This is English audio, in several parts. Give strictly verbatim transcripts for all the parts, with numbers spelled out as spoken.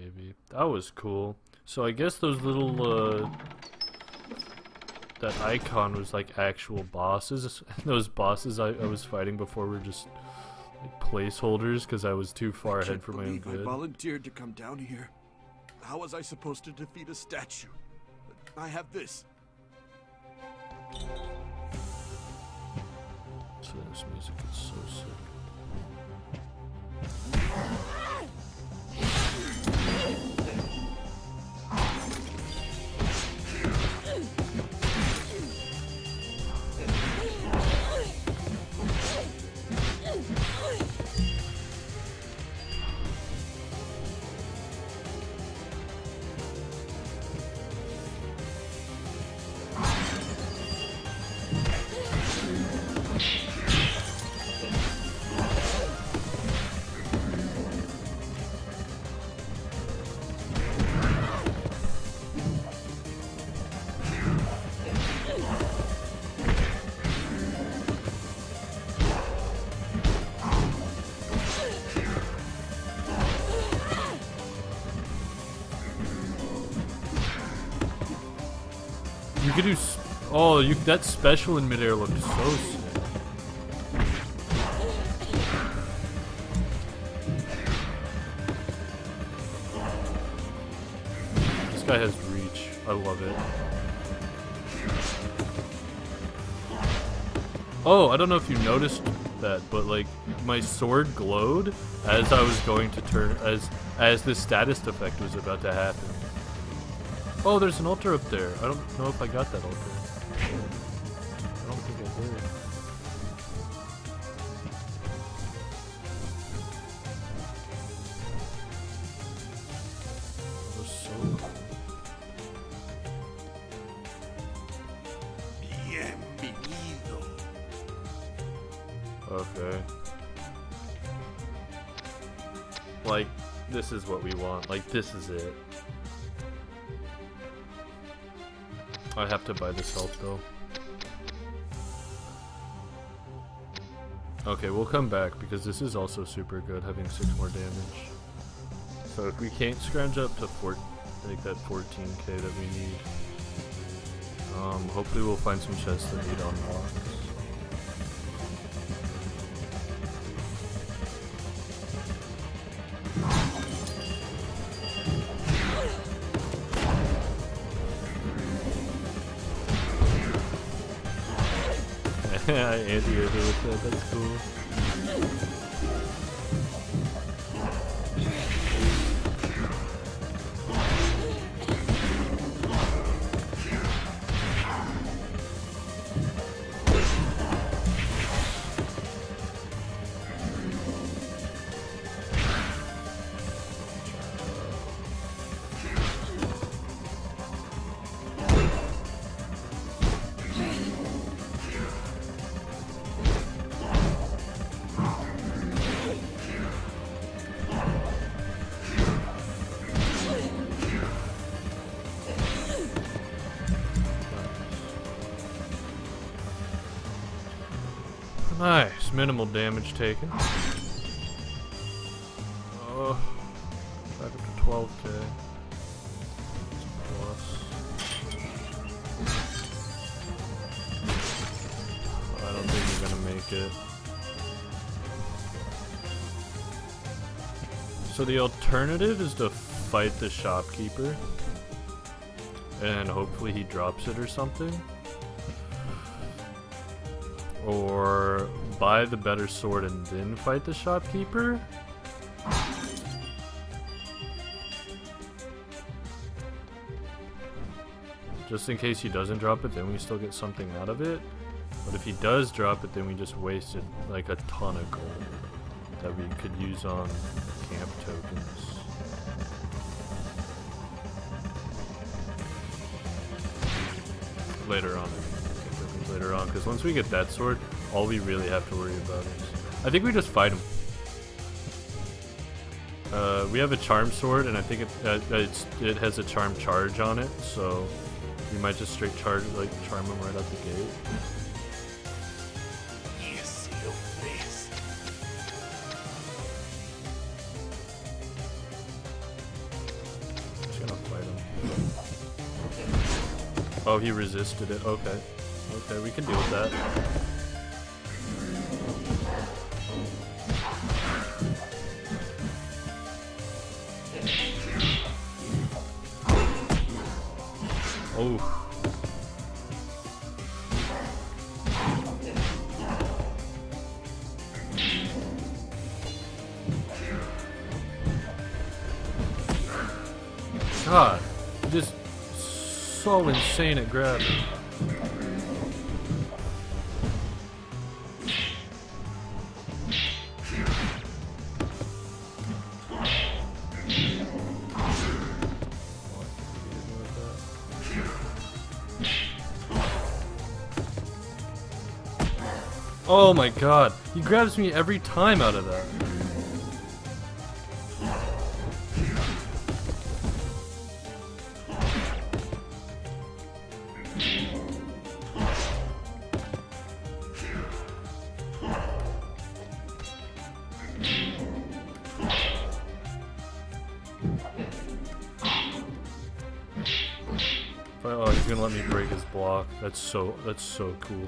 maybe. That was cool. So I guess those little, uh... that icon was like actual bosses. Those bosses I, I was fighting before were just like placeholders because I was too far ahead for my own good. I volunteered to come down here. How was I supposed to defeat a statue? I have this. So this music is so sick. You could do. S oh, you that special in midair looked so sick. This guy has reach. I love it. Oh, I don't know if you noticed that, but like my sword glowed as I was going to turn, as as this status effect was about to happen. Oh, there's an altar up there. I don't know if I got that altar. I don't think I did. That was so cool. Okay. Like, this is what we want. Like, this is it. I have to buy this health though. Okay, we'll come back because this is also super good, having six more damage. So if we can't scrounge up to four, like that fourteen K that we need, um, hopefully we'll find some chests that need unlocks. I anti-air with that, that's cool. Nice, minimal damage taken. Oh, back up to twelve K. Plus. Oh, I don't think you're gonna make it. So the alternative is to fight the shopkeeper, and hopefully he drops it or something. Or buy the better sword and then fight the shopkeeper. Just in case he doesn't drop it, then we still get something out of it. But if he does drop it, then we just wasted like a ton of gold that we could use on camp tokens. Later on. Later on, because once we get that sword, all we really have to worry about is, I think we just fight him. Uh, we have a charm sword, and I think it uh, it's, it has a charm charge on it, so we might just straight charge, like charm him right out the gate. Oh, he resisted it. Okay. Okay, we can deal with that. Oh. God, just so insane at grabbing. Oh my god, he grabs me every time out of that. Oh, he's gonna let me break his block. That's so, that's so cool.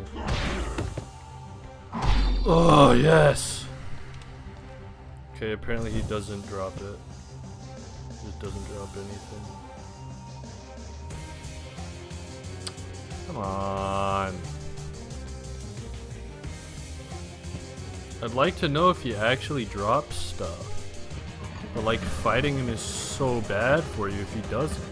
Oh, yes! Okay, apparently he doesn't drop it. He just doesn't drop anything. Come on. I'd like to know if he actually drops stuff. But like, fighting him is so bad for you if he doesn't.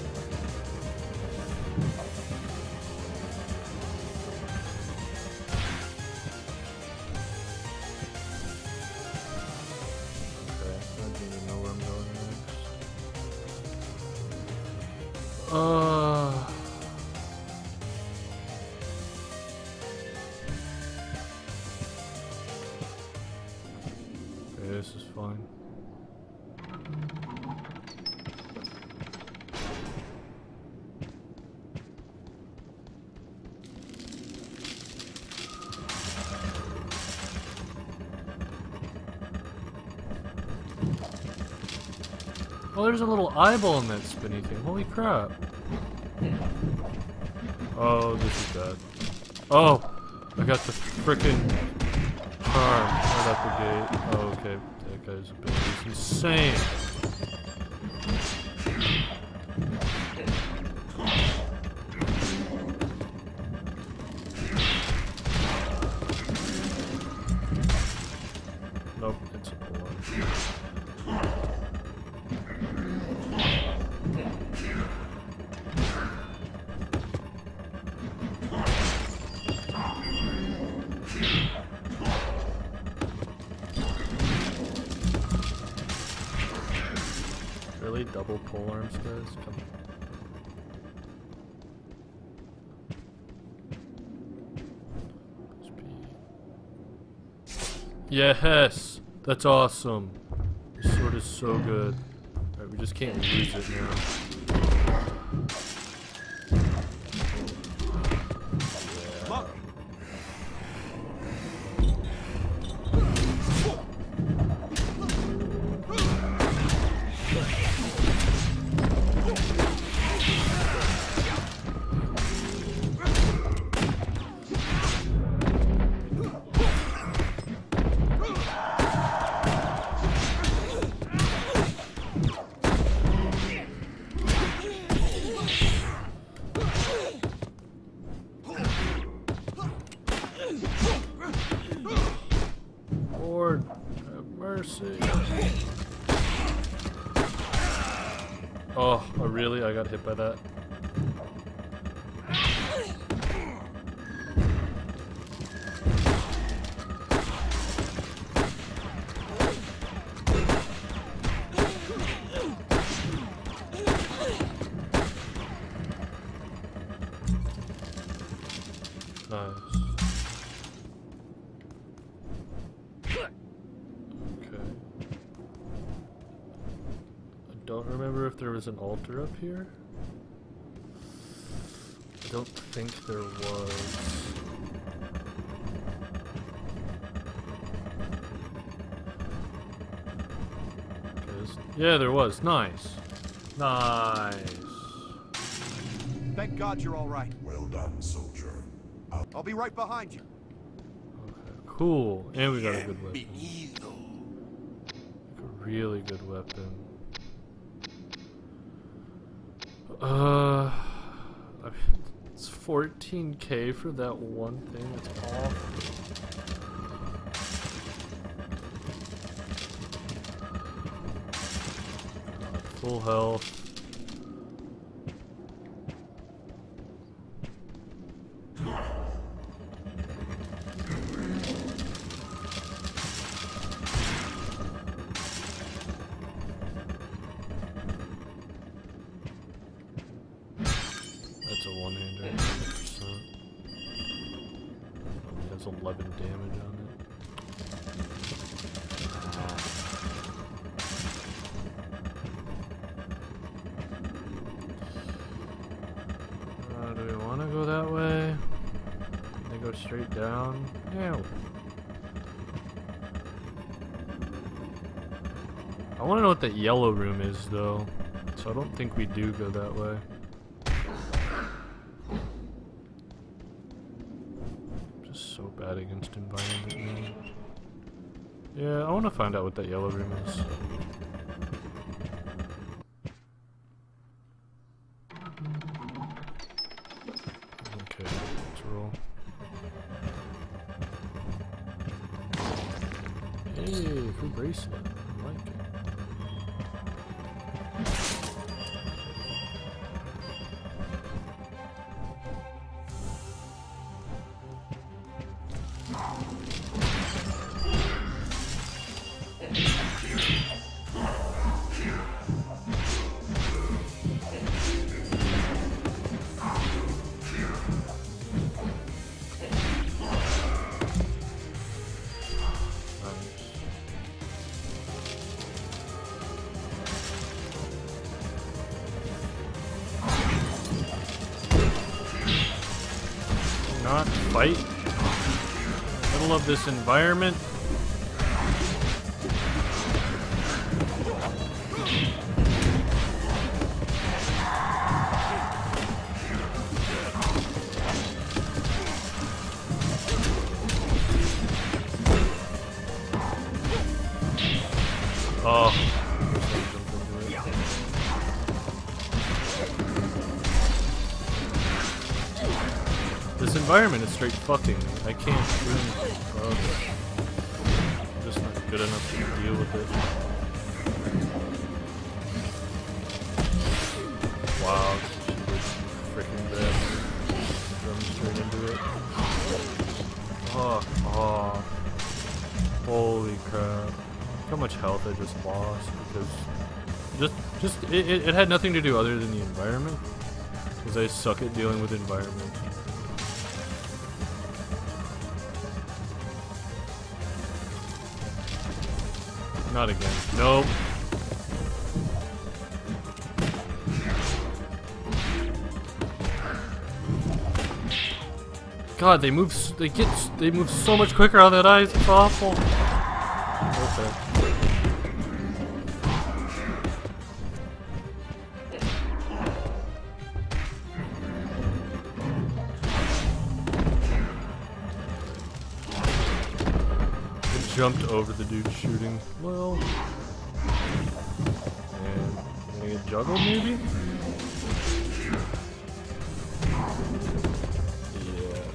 Uh, okay, this is fine. Oh, there's a little eyeball in that spinny thing. Holy crap. Oh, this is bad. Oh, I got the frickin' charm right out the gate. Oh, okay. That guy's ability is insane. Nope, it's a pull one. Really? Double pole arms, guys? Come on. Yes! That's awesome! This sword is so good. Alright, we just can't use it now. Lord, have mercy. Oh, oh, really? I got hit by that? Nice. Don't remember if there was an altar up here. I don't think there was. Okay, this, yeah, there was. Nice. Nice. Thank God you're all right. Well done, soldier. I'll I'll be right behind you. Okay, cool. And we got a good weapon. A really good weapon. Uh, I mean, it's fourteen K for that one thing. It's awful. Full health. That's a one-hander, one hundred percent. Only has eleven damage on it. Uh, do we want to go that way? Can they go straight down? Yeah. I want to know what that yellow room is, though. So I don't think we do go that way. Just so bad against environment, man. Yeah, I want to find out what that yellow room is. Okay, let's roll. Hey, cool bracelet. I like it. Not fight. Middle of this environment. Oh. This environment is straight fucking. I can't do anything about it. I'm just not good enough to deal with it. Wow, freaking bad. Drum straight into it. Oh, oh. Holy crap. How much health I just lost because just just it, it, it had nothing to do other than the environment. Because I suck at dealing with environment. Not again. Nope. God, they move. s- They get. s- They move so much quicker on that ice. It's awful. Okay. I jumped over the dude shooting. Well. And I'm gonna get juggled maybe? Yeah.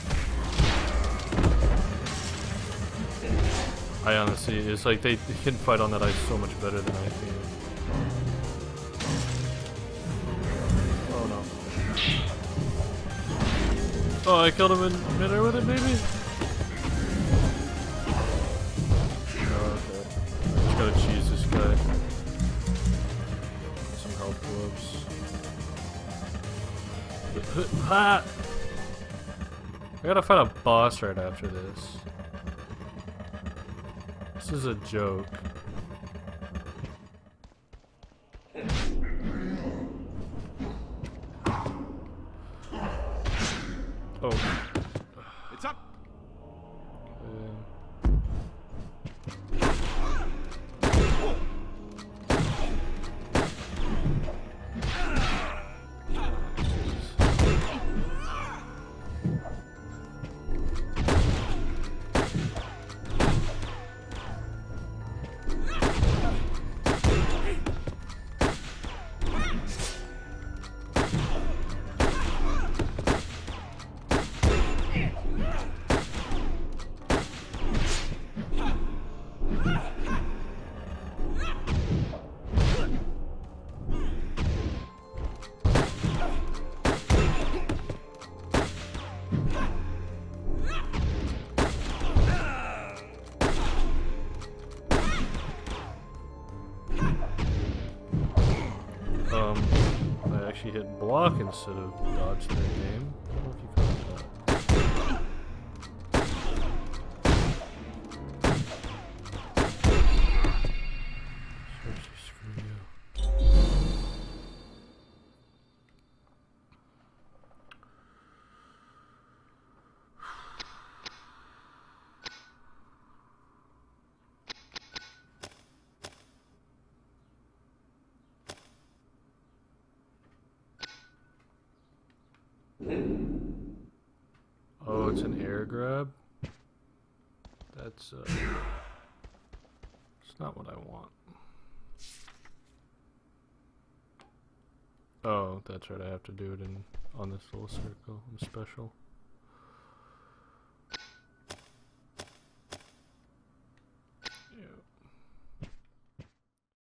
I honestly, it's like they, they can fight on that ice so much better than I can. Oh no. Oh, I killed him in midair with it, maybe? Oh, okay. I just gotta cheese this guy. Some health gloves. Ha! I gotta fight a boss right after this. This is a joke. Oh. It's up. Okay. Um, I actually hit block instead of dodge their game. I don't know if you caught that. Seriously, screw you. Oh, it's an air grab? That's, uh... it's not what I want. Oh, that's right, I have to do it in on this little circle. I'm special.